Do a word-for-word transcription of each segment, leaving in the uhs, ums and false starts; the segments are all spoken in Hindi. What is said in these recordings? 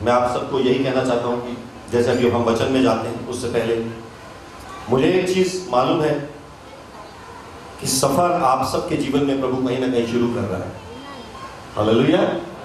मैं आप सबको यही कहना चाहता हूँ कि जैसे अभी हम वचन में जाते हैं उससे पहले मुझे एक चीज मालूम है कि सफर आप सबके जीवन में प्रभु कहीं ना कहीं शुरू कर रहा है। हालेलुया।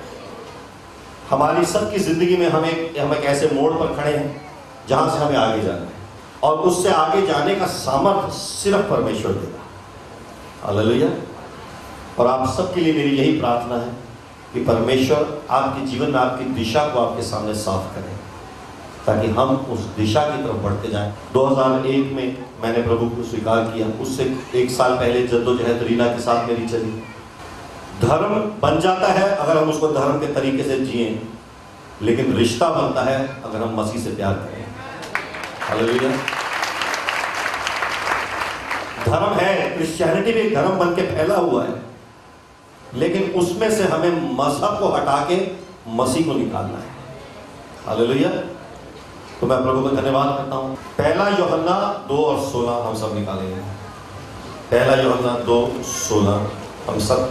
हमारी सबकी जिंदगी में हम एक हम एक ऐसे मोड़ पर खड़े हैं जहां से हमें आगे जाना है और उससे आगे जाने का सामर्थ्य सिर्फ परमेश्वर देगा। हालेलुया। और आप सबके लिए मेरी यही प्रार्थना है कि परमेश्वर आपके जीवन में आपकी दिशा को आपके सामने साफ करें ताकि हम उस दिशा की तरफ बढ़ते जाएं। दो हज़ार एक में मैंने प्रभु को स्वीकार किया, उससे एक साल पहले जद्दोजहद रीना के साथ मेरी चली। धर्म बन जाता है अगर हम उसको धर्म के तरीके से जिए, लेकिन रिश्ता बनता है अगर हम मसीह से प्यार करें। हालेलुया। धर्म है, क्रिश्चियनिटी भी धर्म बन के फैला हुआ है, लेकिन उसमें से हमें मजहब को हटा के मसीह को निकालना है। हालेलुया। तो मैं प्रभु को धन्यवाद करता हूं। पहला यूहन्ना दो और सोलह हम सब निकालेंगे। पहला यूहन्ना दो सोलह हम सब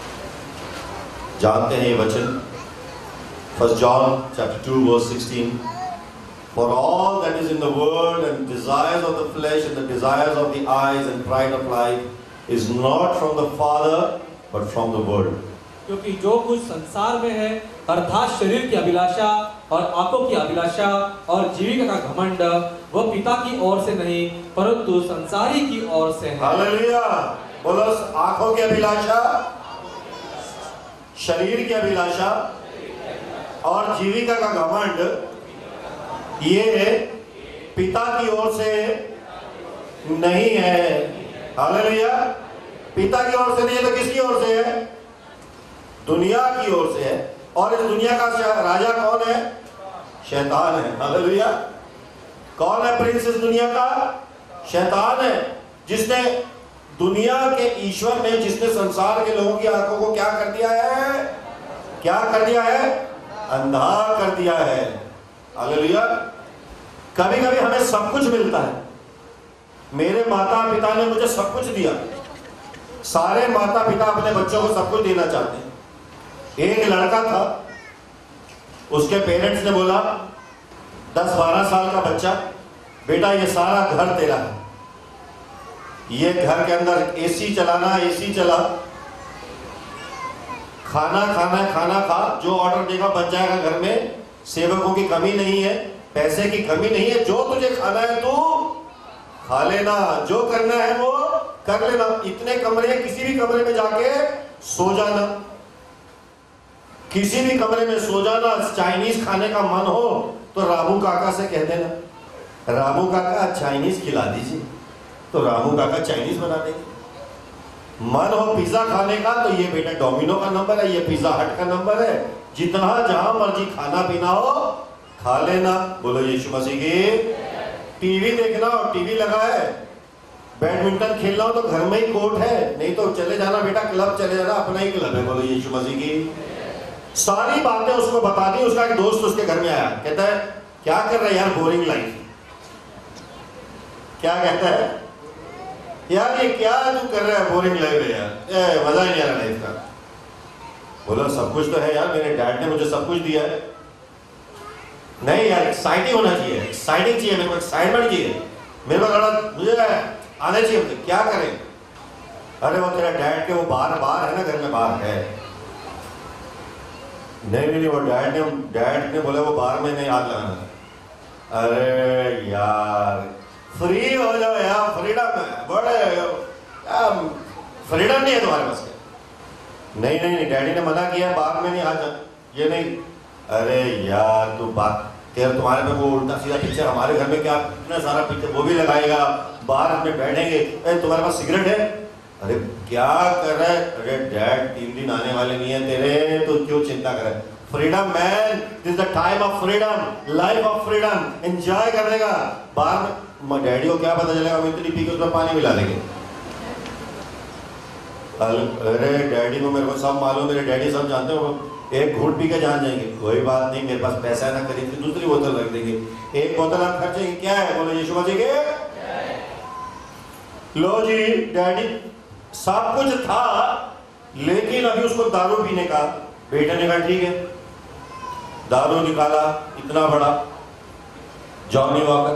जानते हैं ये वचन। First John chapter two verse sixteen, For all that is in the world and desires of the flesh and the desires of the eyes and pride of life is not from the Father but from the world. क्योंकि जो कुछ संसार में है अर्थात शरीर की अभिलाषा और आंखों की अभिलाषा और जीविका का घमंड वह पिता की ओर से नहीं परंतु संसारी की ओर से है। हालेलुया। बोलो, आंखों की अभिलाषा, शरीर की अभिलाषा और जीविका का घमंड ये पिता की ओर से नहीं है। हालेलुया। पिता की ओर से नहीं है तो किसकी ओर से है? दुनिया की ओर से है। और इस दुनिया का राजा कौन है? शैतान है। हालेलुया। कौन है प्रिंस इस दुनिया का? शैतान है, जिसने दुनिया के ईश्वर ने, जिसने संसार के लोगों की आंखों को क्या कर दिया है? क्या कर दिया है? अंधा कर दिया है। हालेलुया। कभी कभी हमें सब कुछ मिलता है। मेरे माता पिता ने मुझे सब कुछ दिया। सारे माता पिता अपने बच्चों को सब कुछ देना चाहते हैं। एक लड़का था, उसके पेरेंट्स ने बोला दस बारह साल का बच्चा, बेटा ये सारा घर तेरा है, ये घर के अंदर एसी चलाना, एसी चला, खाना खाना खाना खा, जो ऑर्डर देगा बन जाएगा घर में, सेवकों की कमी नहीं है, पैसे की कमी नहीं है, जो तुझे खाना है तू खा लेना, जो करना है वो कर लेना, इतने कमरे, किसी भी कमरे में जाके सो जाना, किसी भी कमरे में सो जाना। चाइनीज खाने का मन हो तो रामू काका से कह देना, रामू काका चाइनीज खिला दीजिए, तो रामू काका चाइनीज बना देंगे। मन हो पिज्जा खाने का तो ये बेटा डोमिनो का नंबर है, ये पिज्जा हट का नंबर है, जितना जहां मर्जी खाना पीना हो खा लेना। बोलो यीशु मसीह की। टीवी देखना हो टीवी लगा है, बैडमिंटन खेलना हो तो घर में ही कोर्ट है, नहीं तो चले जाना बेटा क्लब, चले जाना, अपना ही क्लब है। बोलो यीशु मसीह की। सारी बातें उसको बता दी। उसका एक दोस्त उसके घर में आया, कहता है क्या कर रहा है यार, बोरिंग लाइफ। क्या कहता है यार, ये क्या तू कर रहा है, बोरिंग लाइफ है यार, मजा ही नहीं आ रहा लाइफ का। बोलो सब कुछ तो है यार, मेरे डैड ने मुझे सब कुछ दिया है। नहीं यार, एक्साइटिंग होना चाहिए, एक्साइटिंग चाहिए, मेरे को एक्साइटमेंट चाहिए, मेरे को थोड़ा मुझे आना चाहिए। तो क्या करें? अरे वो तेरा डैड के वो बाहर बाहर है ना, घर में बाहर है। नहीं नहीं वो डैड ने डैड ने बोला वो बाहर में नहीं हाथ लगाना। अरे यार फ्री हो जाओ यार, फ्रीडम है, बड़े फ्रीडम नहीं है तुम्हारे पास। नहीं नहीं नहीं डैडी ने मना किया, बाहर में नहीं आ जा, ये नहीं। अरे यार तू बात तेरा, तुम्हारे पे वो उल्टा सीधा पिक्चर, हमारे घर में क्या इतना सारा पिक्चर वो भी लगाएगा, बाहर में बैठेंगे। अरे तुम्हारे पास सिगरेट है? अरे क्या कर रहा है? अरे डैड तीन दिन आने वाले नहीं है तेरे, तो क्यों चिंता कर रहा है? Freedom man, this the time of freedom, life of freedom, enjoy करने का। बाहर में डैडी को क्या पता चलेगा, हम इतनी पी के उसमें पानी मिला देंगे। अरे डैडी को मेरे को सब मालूम, मेरे डैडी सब जानते हो, एक घूट पी के जान जाएंगे, कोई बात नहीं मेरे पास पैसा है ना, खरीद के दूसरी बोतल रख देंगे, एक बोतल आप खर्चेंगे। क्या है? बोलो यीशु मसीह के। लो जी डैडी सब कुछ था, लेकिन अभी उसको दारू पीने का। बेटे ने कहा ठीक है दारू निकाला इतना बड़ा, जॉनी वॉकर,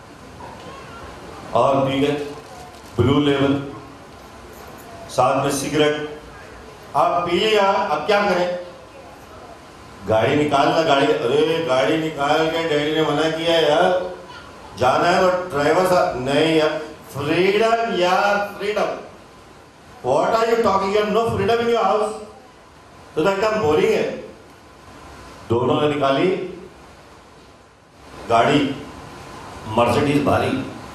और पी गए ब्लू लेवल, साथ में सिगरेट। आप पी लिया, अब क्या करें? गाड़ी निकालना, गाड़ी, अरे गाड़ी निकाल के डैडी ने मना किया यार, जाना है तो ड्राइवर साहब, नहीं यार, फ्रीडम यार, freedom. What are you talking? You know freedom in your house? तो एकदम बोरिंग है। दोनों ने निकाली गाड़ी, मर्सिडीज भारी।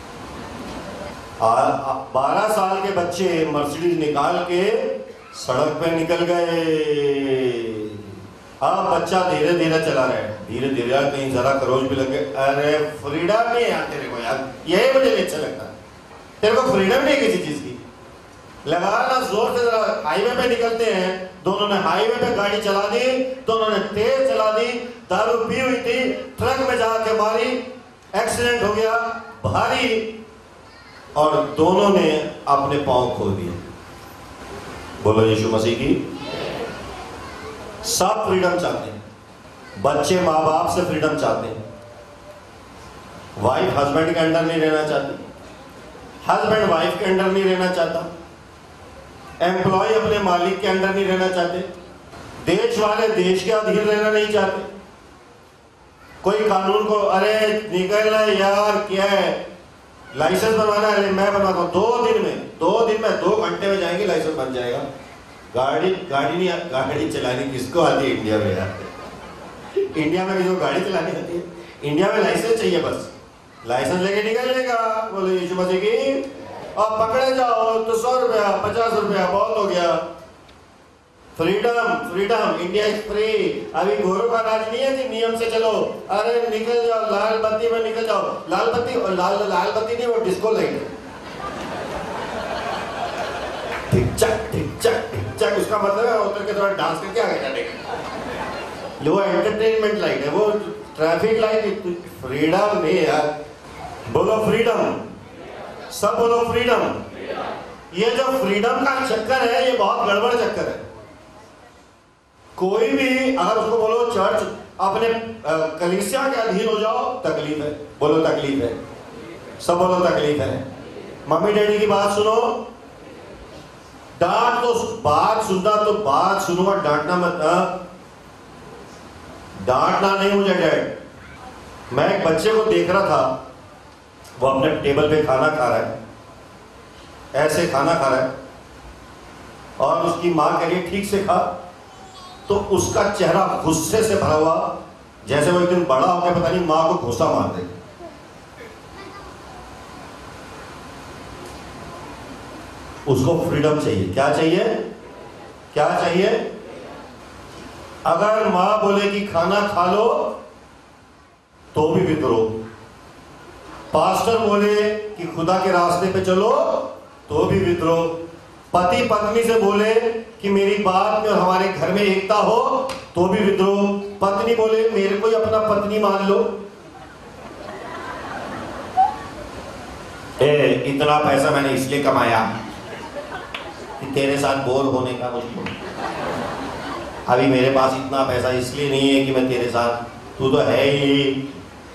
बारह साल के बच्चे मर्सिडीज निकाल के सड़क पे निकल गए। अब बच्चा धीरे धीरे चला रहा है, धीरे धीरे, कहीं जरा खरोच भी लगे, अरे फ्रीडम नहीं यार तेरे को, यार यही मुझे अच्छा लगता है, तेरे को फ्रीडम नहीं किसी चीज की। लगाना जोर से, जरा हाईवे पे निकलते हैं, दोनों ने हाईवे पे गाड़ी चला दी, दोनों ने तेज चला दी, दारू पी हुई थी, ट्रक में जाके मारी, एक्सीडेंट हो गया भारी, और दोनों ने अपने पांव खो दिए। बोलो यीशु मसीह की। सब फ्रीडम चाहते हैं, बच्चे माँ बाप से फ्रीडम चाहते हैं, वाइफ हस्बैंड के अंडर नहीं रहना चाहती, हस्बैंड वाइफ के अंडर नहीं रहना चाहता, एम्प्लॉय अपने मालिक के अंडर नहीं रहना चाहते, देश वाले देश के अधीन रहना नहीं चाहते। कोई कानून को, अरे निकलना यार, क्या है, लाइसेंस बनवाना है, मैं बनवाता हूँ, दो दिन में, दो दिन में, दो घंटे में जाएंगे, लाइसेंस बन जाएगा। गाड़ी गाड़ी नहीं, गाड़ी चलानी किसको आती है इंडिया में यार? इंडिया में किसी को गाड़ी चलानी आती है? इंडिया में लाइसेंस चाहिए, बस लाइसेंस लेके निकलने का। बोले यीशु मसीह की। और पकड़े जाओ तो सौ रुपया, पचास रुपया, बहुत हो गया। Freedom, freedom, India is free. अभी घोरों का राज नहीं है कि नियम से चलो, अरे निकल जाओ, लाल बत्ती में निकल जाओ, लाल बत्ती, और लाल लाल बत्ती नहीं, वो डिस्को लाइट है, टिक चक टिक चक टिक चक, उसका मतलब है उतर के थोड़ा डांस करके आगे जाने। वो एंटरटेनमेंट लाइट है, वो ट्रैफिक लाइट। फ्रीडम नहीं यार, बोलो फ्रीडम, सब बोलो फ्रीडम। ये जो फ्रीडम का चक्कर है, ये बहुत गड़बड़ चक्कर है। कोई भी अगर उसको बोलो चर्च अपने कलीसिया के अधीन हो जाओ, तकलीफ है, बोलो तकलीफ है, सब बोलो तकलीफ है। मम्मी डैडी की बात सुनो, डांट तो, बात सुनना तो बात सुनूंगा, डांटना मत। डांटना नहीं मुझे डैड। मैं एक बच्चे को देख रहा था, वो अपने टेबल पे खाना खा रहा है, ऐसे खाना खा रहा है, और उसकी मां कह रही है ठीक से खा, तो उसका चेहरा गुस्से से भरा हुआ, जैसे वो एक दिन बड़ा होकर पता नहीं मां को घुसा मार दे। उसको फ्रीडम चाहिए। क्या चाहिए? क्या चाहिए? अगर मां बोले कि खाना खा लो तो भी विद्रोह, पास्टर बोले कि खुदा के रास्ते पे चलो तो भी विद्रोह, पति पत्नी से बोले कि मेरी बात में और हमारे घर में एकता हो तो भी विद्रोह, पत्नी बोले मेरे को ही अपना पत्नी मान लो। ए, इतना पैसा मैंने इसलिए कमाया कि तेरे साथ बोर होने का मुझको, अभी मेरे पास इतना पैसा इसलिए नहीं है कि मैं तेरे साथ, तू तो है ही।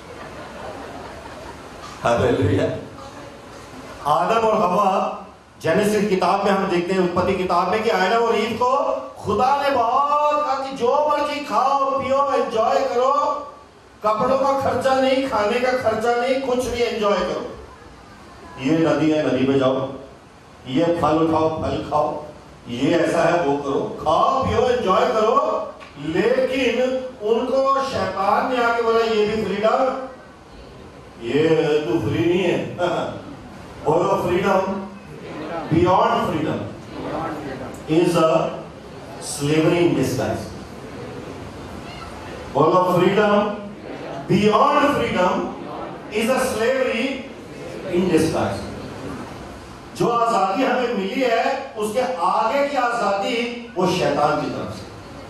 हालेलुया। आदम और हवा, जेनेसिस किताब में हम देखते हैं, उत्पत्ति किताब में, कि आदम और ईव को खुदा ने बहुत कहा कि जो मर्जी खाओ पियो, एंजॉय करो, कपड़ों का खर्चा नहीं, खाने का खर्चा नहीं, कुछ भी एंजॉय करो। ये नदी है, नदी में जाओ, ये फल उठाओ, फल खाओ, ये ऐसा है वो करो, खाओ पियो एंजॉय करो। लेकिन उनको शैतान ने आके बोला ये भी फ्रीडम, ये तू फ्री नहीं है। बोलो freedom, beyond freedom is a slavery in disguise. बोलो freedom, beyond freedom is a slavery in disguise. जो आजादी हमें मिली है उसके आगे की आजादी वो शैतान की तरफ से।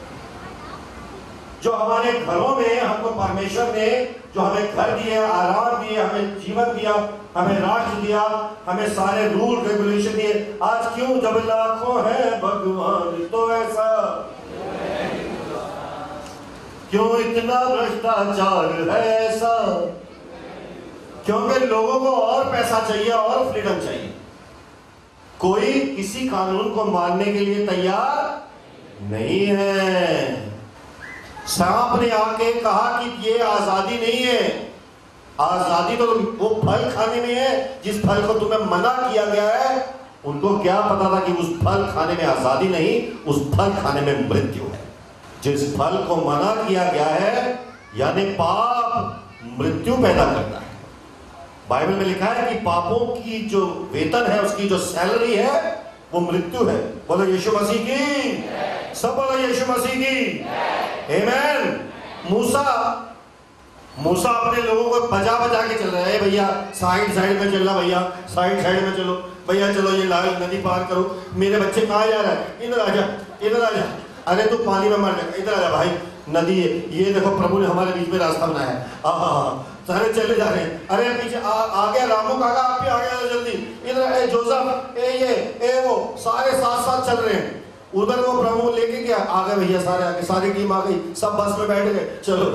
जो हमारे घरों में हमको परमेश्वर ने जो हमें घर दिए, आराम दिए, हमें जीवन दिया, हमें राष्ट्र दिया, हमें सारे रूल रेगुलेशन दिए, आज क्यों जब लाखों है भगवान तो ऐसा। क्यों इतना भ्रष्टाचार है ऐसा? क्योंकि लोगों को और पैसा चाहिए और फ्रीडम चाहिए। कोई किसी कानून को मानने के लिए तैयार नहीं है। सांप ने आके कहा कि ये आजादी नहीं है, आजादी तो वो फल खाने में है जिस फल को तुम्हें मना किया गया है। उनको क्या पता था कि उस फल खाने में आजादी नहीं, उस फल खाने में मृत्यु है। जिस फल को मना किया गया है यानी पाप मृत्यु पैदा करता है। बाइबल में लिखा है कि पापों की जो वेतन है, उसकी जो सैलरी है वो मृत्यु है। बोलो यीशु मसीह की, सब बोलो यीशु मसीह की आमीन। मूसा मूसा अपने लोगों को बजा बजा के चल रहा है, भैया साइड साइड में चलना, भैया साइड साइड में चलो, भैया चलो ये लाल नदी पार करो, मेरे बच्चे कहाँ जा रहा है, इधर आ जा, इधर आ जा, अरे तू पानी में मर जाएगा, इधर आ जा भाई, नदी है ये देखो, प्रभु ने हमारे बीच में रास्ता बनाया है। हाँ सारे चले जा रहे हैं, अरे पीछे आ, आ गया रामू काका, आप भी आ गया जल्दी, इधर ए जोसेफ ए ये ए वो, सारे साथ साथ चल रहे हैं। उधर वो प्रभु लेके गया, आ गए भैया सारे आगे, सारी टीम आ गई, सब बस में बैठ गए, चलो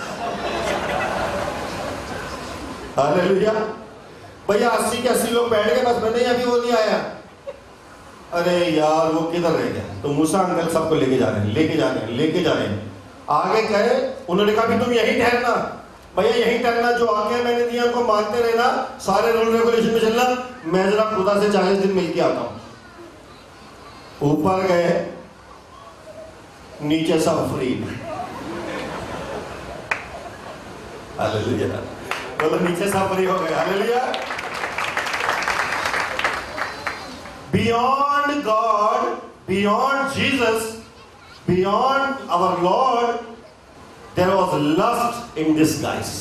हालेलुया। भैया अस्सी के अस्सी लोग बैठ गए बस में, नहीं अभी वो नहीं आया। अरे यार वो किधर रह गया? तो मूसा अंकल सबको लेके जा रहे हैं, लेके जा रहे हैं, लेके जा रहे हैं। आगे कहे, उन्होंने कहा भी तुम यहीं ठहरना, भैया यहीं ठहरना, जो आगे मैंने दिया उनको मानते रहना, सारे रूल रेगुलेशन में चलना, मैं जरा खुदा से चालीस दिन मिल के आता हूं। ऊपर गए, नीचे सब फ्री। हालेलुया, बोलो नीचे सब फ्री हो गए। Hallelujah. Beyond God, beyond Jesus, beyond our Lord, there was lust in disguise.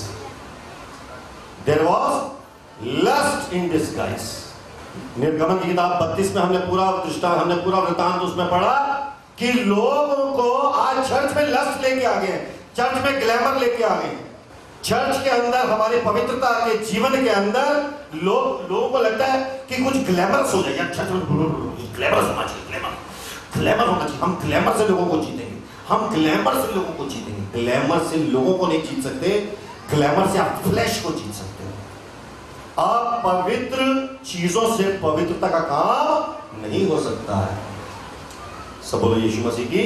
There was lust in disguise. निर्गमन की किताब बत्तीस में हमने पूरा दृष्टांत, हमने पूरा वृतांत उसमें पढ़ा कि लोगों को आज चर्च में लस्ट लेके आ गए, चर्च में ग्लैमर लेके आ गए। चर्च के अंदर हमारी पवित्रता के जीवन के अंदर लोग लोगों को लगता है कि कुछ ग्लैमरस हो जाए, चर्च में ग्लैमरस होना चाहिए, ग्लैमर ग्लैमर होना चाहिए, हम ग्लैमर से लोगों को जीतेंगे, हम ग्लैमर से लोगों को जीतेंगे। ग्लैमर से लोगों को नहीं जीत सकते, ग्लैमर से आप फ्लैश को जीत सकते हो। आप पवित्र चीजों से पवित्रता का काम नहीं हो सकता है। सब बोलो यीशु मसीह की।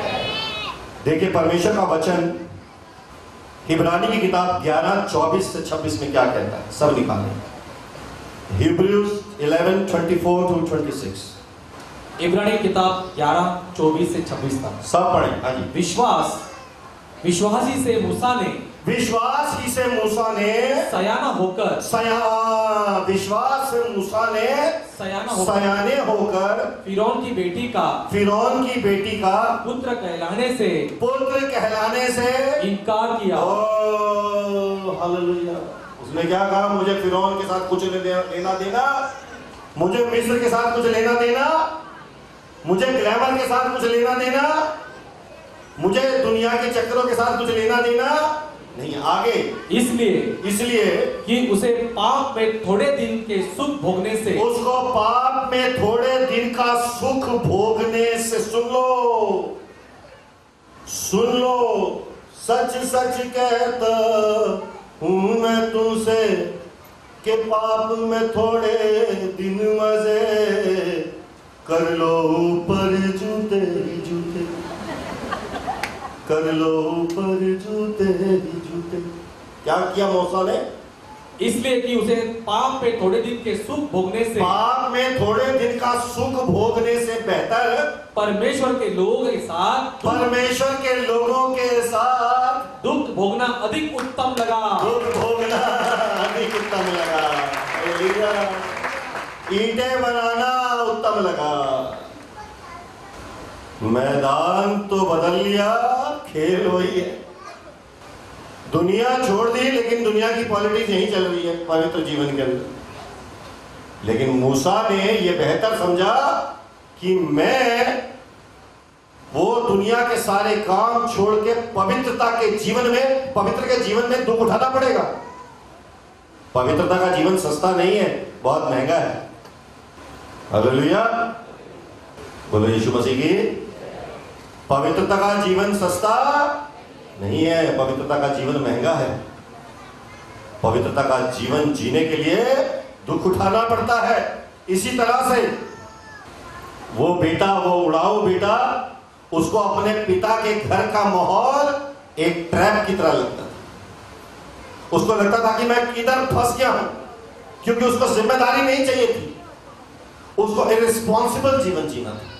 देखिए परमेश्वर का वचन इब्रानी की किताब ग्यारह चौबीस से छब्बीस में क्या कहता है, सब निकालें। Hebrews eleven twenty four to twenty six. इब्रानी की किताब ग्यारह चौबीस से छब्बीस तक सब पढ़ें। हाँ जी। विश्वास विश्वास ही से मूसा ने विश्वास ही से मूसा ने सयाना होकर सया विश्वास से मूसा ने सयाना होकर सयाने होकर फिरौन की बेटी का फिरौन की बेटी का पुत्र कहलाने से पुत्र कहलाने से इनकार किया। ओ हालेलुया। उसने क्या कहा, मुझे फिरौन के साथ कुछ लेना देना, मुझे मिस्र के साथ कुछ लेना देना, मुझे ग्लैमर के साथ कुछ लेना देना, मुझे दुनिया के चक्करों के साथ कुछ लेना देना नहीं। आगे इसलिए इसलिए कि उसे पाप में थोड़े दिन के सुख भोगने से उसको पाप में थोड़े दिन का सुख भोगने से, सुन लो सुन लो, सच सच कहता हूं मैं तुमसे कि पाप में थोड़े दिन मजे कर लो, ऊपर जूते जूते कर लो, ऊपर जूते जूते। क्या किया मूसा ने? इसलिए कि उसे पाप में थोड़े दिन के सुख भोगने से पाप में थोड़े दिन का सुख भोगने से बेहतर परमेश्वर के लोगों के साथ परमेश्वर के लोगों के साथ दुख भोगना अधिक उत्तम लगा। दुख भोगना अधिक उत्तम लगा। ईंटें बनाना उत्तम लगा। मैदान तो बदल लिया, खेल वही है। दुनिया छोड़ दी, लेकिन दुनिया की पॉलिटिक्स यही चल रही है पवित्र जीवन के अंदर। लेकिन मूसा ने यह बेहतर समझा कि मैं वो दुनिया के सारे काम छोड़ के पवित्रता के जीवन में, पवित्र के जीवन में दुख उठाना पड़ेगा। पवित्रता का जीवन सस्ता नहीं है, बहुत महंगा है। हालेलुया, बोलो यीशु मसीह की। पवित्रता का जीवन सस्ता नहीं है। पवित्रता का जीवन महंगा है। पवित्रता का जीवन जीने के लिए दुख उठाना पड़ता है। इसी तरह से वो बेटा, वो उड़ाऊ बेटा, उसको अपने पिता के घर का माहौल एक ट्रैप की तरह लगता था। उसको लगता था कि मैं किधर फंस गया हूं, क्योंकि उसको जिम्मेदारी नहीं चाहिए थी, उसको इरिस्पॉन्सिबल जीवन जीना था।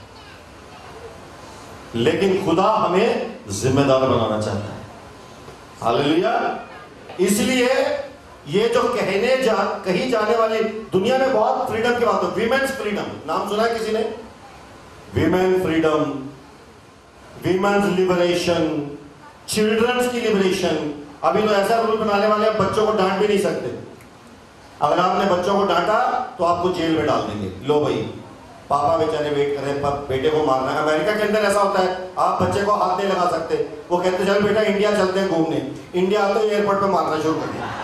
लेकिन खुदा हमें जिम्मेदार बनाना चाहता है। हालेलुया। इसलिए ये जो कहने जा कही जाने वाली, दुनिया में बहुत फ्रीडम की बात है। वीमेन्स फ्रीडम नाम सुना है किसी ने? Women freedom, women's liberation, children's की लिबरेशन। अभी तो ऐसा रूल बनाने वाले हैं, बच्चों को डांट भी नहीं सकते। अगर आपने बच्चों को डांटा तो आपको जेल में डाल देंगे। लो भाई, पापा बेचारे वेट कर रहे हैं, बेटे को मारना है। अमेरिका के अंदर ऐसा होता है, आप बच्चे को हाथ नहीं लगा सकते। वो कहते चल बेटा इंडिया चलते हैं घूमने। इंडिया आते ही एयरपोर्ट पे मारना शुरू कर दिया।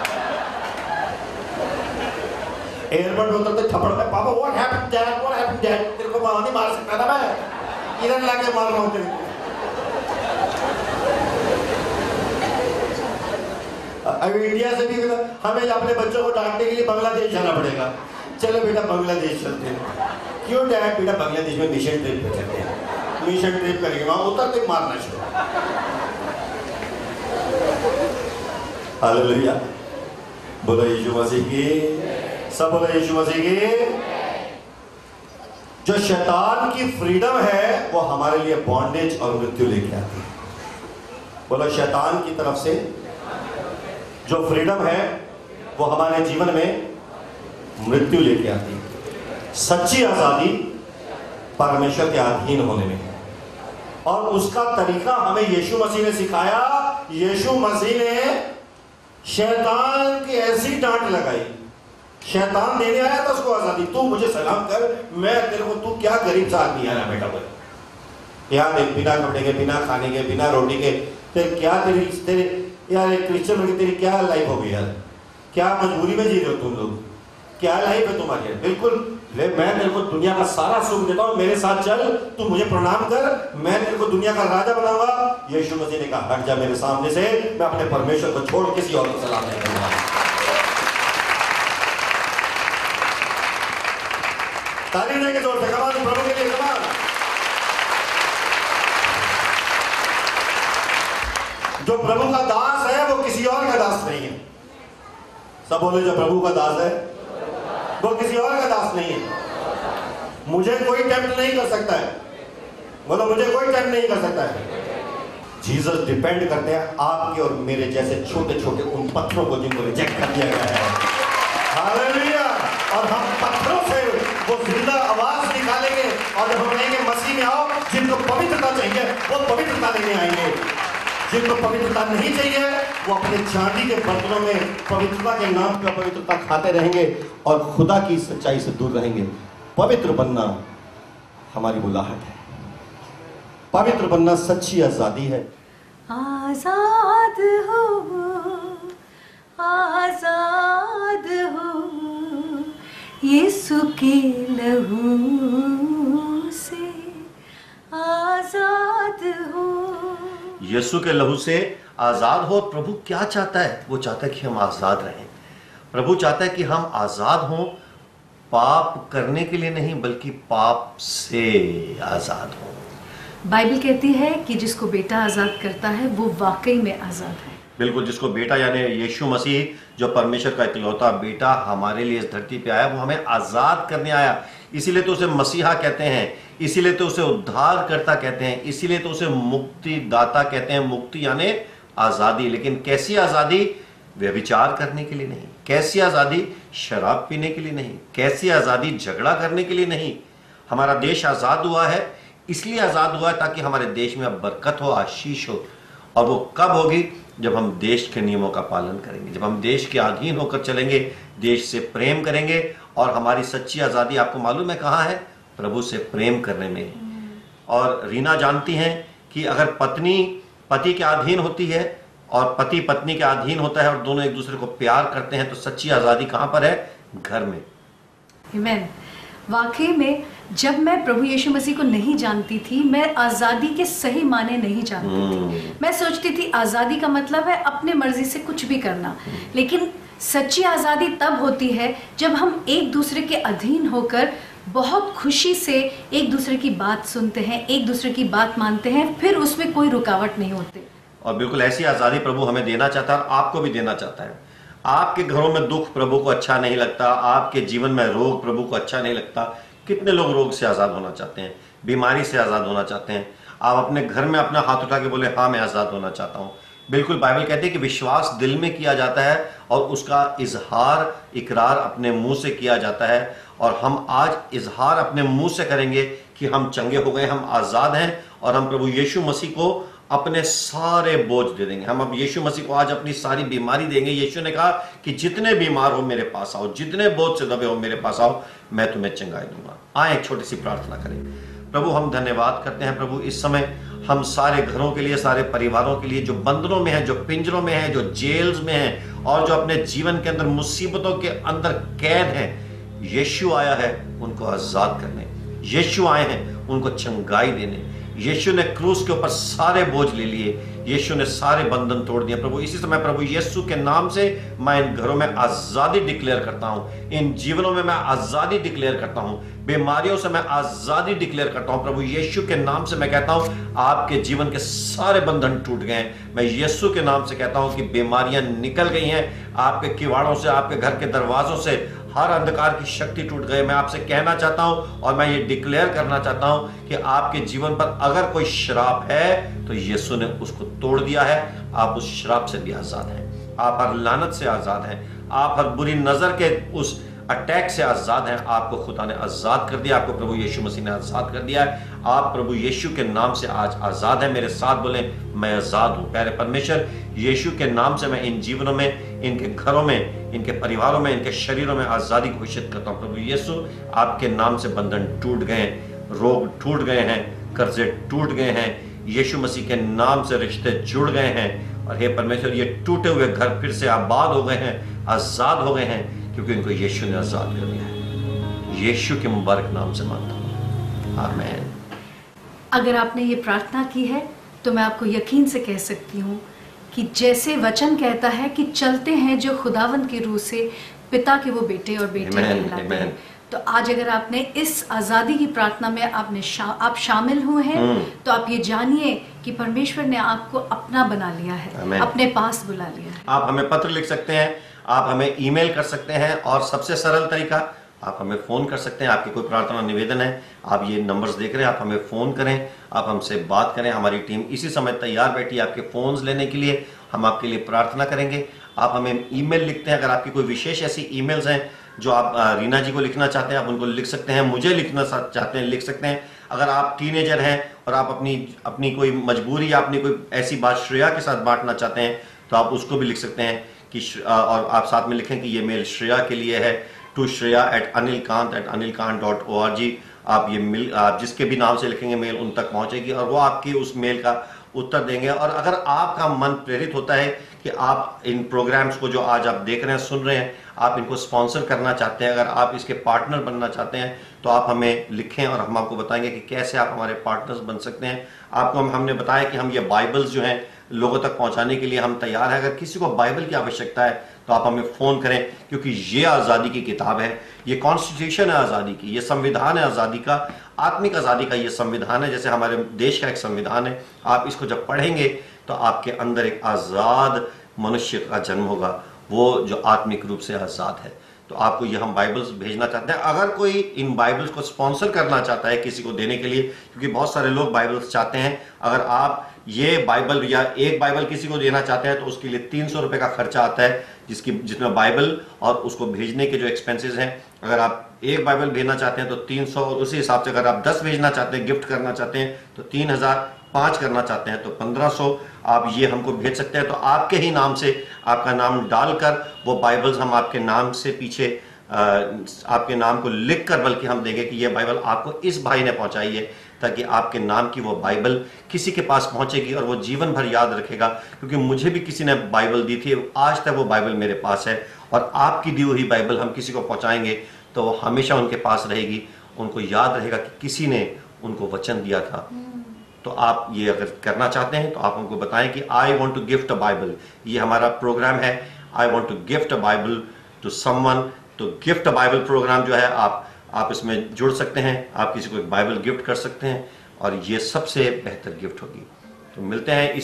एयरपोर्ट में उतरते थप्पड़ पे, पापा what happened dad, what happened dad, तेरे को मार नहीं मार सकता था मैं, इधर लाके मार रहा हूं तेरे को। अब इंडिया से भी हमें अपने बच्चों को डांटने के लिए बांग्लादेश जाना पड़ेगा। चलो बेटा बांग्लादेश चलते हैं। क्यों डैड? बेटा बांग्लादेश में मिशन ट्रिप पे चलते हैं। मिशन ट्रिप करेंगे, वहां उतरते मारना शुरू। हालेलुया। बोलो यीशु मसीह की, सब बोलो यीशु मसीह की। जो शैतान की फ्रीडम है वो हमारे लिए बॉन्डेज और मृत्यु लेके आती है। बोलो शैतान की तरफ से जो फ्रीडम है वो हमारे जीवन में मृत्यु लेके आती है। सच्ची आजादी परमेश्वर के अधीन होने में है, और उसका तरीका हमें यीशु मसीह ने सिखाया। यीशु मसीह ने शैतान की ऐसी डांट लगाई। शैतान देने आया था उसको आजादी, तू मुझे सलाम कर, मैं तेरे को, तू क्या गरीब सा आदमी है ना बेटा, बोले यार बिना कपड़े के, बिना खाने के, बिना रोटी के, तेरे क्या तेरी तेरे यार एक क्रिश्चियन की तेरी क्या लाइफ हो गई यार, क्या मजबूरी में जी रहे हो तुम लोग, क्या लाइफ है तुम्हारी? बिल्कुल, ले मैं तेरे को दुनिया का सारा सुख देता हूं, मेरे साथ चल, तू मुझे प्रणाम कर, मैं तेरे को दुनिया का राजा बनाऊंगा। यीशु मसीह ने कहा हट जा मेरे सामने से, मैं अपने परमेश्वर को छोड़ किसी और को सलाम नहीं करूंगा। ताली देके जोर से कमाल प्रभु के लिए कमाल। जो प्रभु का दास है वो किसी और का दास नहीं है। सब बोले जो प्रभु का दास है वो किसी और का दास नहीं है। मुझे कोई टेम्प्ट नहीं कर सकता है। बोलो मुझे कोई टेम्प्ट नहीं कर सकता है। जीसस डिपेंड करते हैं आपके और मेरे जैसे छोटे छोटे उन पत्थरों को जिनको रिजेक्ट कर दिया गया है। हालेलुया। और हम पत्थरों से वो जिंदा आवाज निकालेंगे, और जब हम कहेंगे मसीह में आओ, जिनको पवित्रता चाहिए वो पवित्रता लेने आएंगे, जिनको पवित्रता नहीं चाहिए वो अपने चांदी के बर्तनों में पवित्रता के नाम पर पवित्रता खाते रहेंगे और खुदा की सच्चाई से दूर रहेंगे। पवित्र बनना हमारी बुलाहट है। पवित्र बनना सच्ची आजादी है। आजाद हो, आजाद हो, यीशु के लहू से आजाद हो। यीशु के लहू से आजाद हो। प्रभु क्या चाहता है? वो चाहता है कि हम आजाद रहें। प्रभु चाहता है कि हम आजाद हों, पाप करने के लिए नहीं बल्कि पाप से आजाद हों। बाइबल कहती है कि जिसको बेटा आजाद करता है वो वाकई में आजाद है। बिल्कुल, जिसको बेटा यानी यीशु मसीह जो परमेश्वर का इकलौता बेटा हमारे लिए इस धरती पे आया, वो हमें आजाद करने आया। इसीलिए तो उसे मसीहा कहते हैं, इसीलिए तो उसे उद्धारकर्ता कहते हैं, इसीलिए तो उसे मुक्तिदाता कहते हैं। मुक्ति यानी आजादी। लेकिन कैसी आजादी? व्यभिचार करने के लिए नहीं। कैसी आजादी? शराब पीने के लिए नहीं। कैसी आजादी? झगड़ा करने के लिए नहीं। हमारा देश आजाद हुआ है, इसलिए आजाद हुआ है ताकि हमारे देश में अब बरकत हो, आशीष हो। और वो कब होगी? जब हम देश के नियमों का पालन करेंगे, जब हम देश के अधीन होकर चलेंगे, देश से प्रेम करेंगे। और हमारी सच्ची आजादी आपको मालूम है कहाँ है? प्रभु से प्रेम करने में। और रीना जानती हैं कि अगर पत्नी पति के अधीन होती है और पति पत्नी के अधीन होता है और दोनों एक दूसरे को प्यार करते हैं, तो सच्ची आजादी कहाँ पर है? घर में। आमीन। वाकई में जब मैं प्रभु यीशु मसीह को नहीं जानती थी, मैं आज़ादी के सही माने नहीं जानती थी। मैं सोचती थी आज़ादी का मतलब है अपने मर्जी से कुछ भी करना, लेकिन सच्ची आज़ादी तब होती है जब हम एक दूसरे के अधीन होकर बहुत खुशी से एक दूसरे की बात सुनते हैं, एक दूसरे की बात मानते हैं, फिर उसमें कोई रुकावट नहीं होती। और बिल्कुल ऐसी आज़ादी प्रभु हमें देना चाहता है और आपको भी देना चाहता है। आपके घरों में दुख प्रभु को अच्छा नहीं लगता, आपके जीवन में रोग प्रभु को अच्छा नहीं लगता। कितने लोग रोग से आज़ाद होना चाहते हैं, बीमारी से आज़ाद होना चाहते हैं। आप अपने घर में अपना हाथ उठा के बोले हाँ मैं आज़ाद होना चाहता हूँ। बिल्कुल बाइबल कहती है कि विश्वास दिल में किया जाता है और उसका इजहार इकरार अपने मुंह से किया जाता है। और हम आज इजहार अपने मुंह से करेंगे कि हम चंगे हो गए, हम आज़ाद हैं और हम प्रभु यीशु मसीह को अपने सारे बोझ दे देंगे। हम अब यीशु मसीह को आज अपनी सारी बीमारी देंगे। यीशु ने कहा कि जितने बीमार हो मेरे पास आओ, जितने बोझ से दबे हो मेरे पास आओ, मैं तुम्हें चंगाई दूंगा। आए एक छोटी सी प्रार्थना करें। प्रभु हम धन्यवाद करते हैं प्रभु, इस समय हम सारे घरों के लिए, सारे परिवारों के लिए जो बंधनों में हैं, जो पिंजरों में हैं, जो जेल्स में हैं और जो अपने जीवन के अंदर मुसीबतों के अंदर कैद हैं, यीशु आया है उनको आजाद करने, यीशु आए हैं उनको चंगाई देने। यीशु ने क्रूस के ऊपर सारे बोझ ले लिए, यीशु ने सारे बंधन तोड़ दिए। प्रभु इसी समय प्रभु यीशु के नाम से मैं इन घरों में आजादी डिक्लेयर करता हूं, इन जीवनों में मैं आजादी डिक्लेयर करता हूं, बीमारियों से मैं आजादी डिक्लेयर करता हूं। प्रभु यीशु के नाम से मैं कहता हूं आपके जीवन के सारे बंधन टूट गए। मैं यीशु के नाम से कहता हूं कि बीमारियां निकल गई हैं आपके किवाड़ों से, आपके घर के दरवाजों से हर अंधकार की शक्ति टूट गए। मैं आपसे कहना चाहता हूं और मैं ये डिक्लेयर करना चाहता हूं कि आपके जीवन पर अगर कोई श्राप है तो यीशु ने उसको तोड़ दिया है। आप उस श्राप से भी आजाद हैं, आप हर लानत से आजाद हैं, आप हर बुरी नजर के उस अटैक से आजाद हैं। आपको खुदा ने आजाद कर दिया, आपको प्रभु यीशु मसीह ने आजाद कर दिया है। आप प्रभु यीशु के नाम से आज आजाद हैं। मेरे साथ बोले मैं आजाद हूं। प्यारे परमेश्वर, यीशु के नाम से मैं इन जीवनों में, इनके घरों में, इनके परिवारों में, इनके शरीरों में आजादी घोषित करता हूं। प्रभु यीशु आपके नाम से बंधन टूट गए, रोग टूट गए हैं, कर्जे टूट गए हैं। यीशु मसीह के नाम से रिश्ते जुड़ गए हैं और हे परमेश्वर ये टूटे हुए घर फिर से आबाद हो गए हैं, आजाद हो गए हैं, क्योंकि इनको यीशु ने आजाद कर दिया है। यीशु के मुबारक नाम से मानता हूं, आमीन। अगर आपने ये प्रार्थना की है तो मैं आपको यकीन से कह सकती हूँ कि जैसे वचन कहता है कि चलते हैं जो खुदावंद के रूह से पिता के वो बेटे और बेटे कहलाते हैं, तो आज अगर आपने इस आज़ादी की प्रार्थना में आपने शा, आप शामिल हुए हैं तो आप ये जानिए कि परमेश्वर ने आपको अपना बना लिया है, अपने पास बुला लिया है। आप हमें पत्र लिख सकते हैं, आप हमें ईमेल कर सकते हैं और सबसे सरल तरीका आप हमें फ़ोन कर सकते हैं। आपकी कोई प्रार्थना निवेदन है, आप ये नंबर्स देख रहे हैं, आप हमें फ़ोन करें, आप हमसे बात करें। हमारी टीम इसी समय तैयार बैठी है आपके फ़ोन्स लेने के लिए। हम आपके लिए प्रार्थना करेंगे। आप हमें ईमेल लिखते हैं, अगर आपकी कोई विशेष ऐसी ईमेल्स हैं जो आप रीना जी को लिखना चाहते हैं आप उनको लिख सकते हैं, मुझे लिखना चाहते हैं लिख सकते हैं। अगर आप टीनेजर हैं और आप अपनी अपनी कोई मजबूरी या अपनी कोई ऐसी बात श्रेया के साथ बांटना चाहते हैं तो आप उसको भी लिख सकते हैं कि, और आप साथ में लिखें कि ये मेल श्रेया के लिए है, to Shreya at Anilkant at Anilkant dot O R G. आप ये मिल आप जिसके भी नाम से लिखेंगे मेल उन तक पहुंचेगी और वो आपकी उस मेल का उत्तर देंगे। और अगर आपका मन प्रेरित होता है कि आप इन प्रोग्राम्स को जो आज आप देख रहे हैं, सुन रहे हैं, आप इनको स्पॉन्सर करना चाहते हैं, अगर आप इसके पार्टनर बनना चाहते हैं तो आप हमें लिखें और हम आपको बताएंगे कि कैसे आप हमारे पार्टनर्स बन सकते हैं। आपको हम हमने बताया कि हम ये बाइबल्स जो हैं लोगों तक पहुंचाने के लिए हम तैयार हैं। अगर किसी को बाइबल की आवश्यकता है तो आप हमें फ़ोन करें, क्योंकि ये आज़ादी की किताब है, ये कॉन्स्टिट्यूशन है आज़ादी की, ये संविधान है आज़ादी का, आत्मिक आज़ादी का ये संविधान है, जैसे हमारे देश का एक संविधान है। आप इसको जब पढ़ेंगे तो आपके अंदर एक आज़ाद मनुष्य का जन्म होगा, वो जो आत्मिक रूप से आज़ाद है। तो आपको ये हम बाइबल्स भेजना चाहते हैं। अगर कोई इन बाइबल्स को स्पॉन्सर करना चाहता है किसी को देने के लिए, क्योंकि बहुत सारे लोग बाइबल्स चाहते हैं, अगर आप ये बाइबल या एक बाइबल किसी को देना चाहते हैं तो उसके लिए तीन सौ रुपये का खर्चा आता है, जिसकी जिसमें बाइबल और उसको भेजने के जो एक्सपेंसेस हैं। अगर आप एक बाइबल भेजना चाहते हैं तो तीन सौ, और उसी हिसाब से अगर आप दस भेजना चाहते हैं, गिफ्ट करना चाहते हैं तो तीन हज़ार, पाँच करना चाहते हैं तो पंद्रह सौ आप ये हमको भेज सकते हैं। तो आपके ही नाम से आपका नाम डालकर वो बाइबल्स हम आपके नाम से पीछे आ, आपके नाम को लिख कर बल्कि हम देंगे कि ये बाइबल आपको इस भाई ने पहुंचाई है, ताकि आपके नाम की वो बाइबल किसी के पास पहुंचेगी और वो जीवन भर याद रखेगा। क्योंकि मुझे भी किसी ने बाइबल दी थी, आज तक वो बाइबल मेरे पास है, और आपकी दी हुई बाइबल हम किसी को पहुंचाएंगे तो वो हमेशा उनके पास रहेगी उनको याद रहेगा कि किसी ने उनको वचन दिया था। तो आप ये अगर करना चाहते हैं तो आप हमको बताएं कि I want to gift a Bible, ये हमारा प्रोग्राम है, I want to gift a Bible to someone. तो गिफ्ट अ बाइबल प्रोग्राम जो है आप आप इसमें जुड़ सकते हैं, आप किसी को एक बाइबल गिफ्ट कर सकते हैं और ये सबसे बेहतर गिफ्ट होगी। तो मिलते हैं इस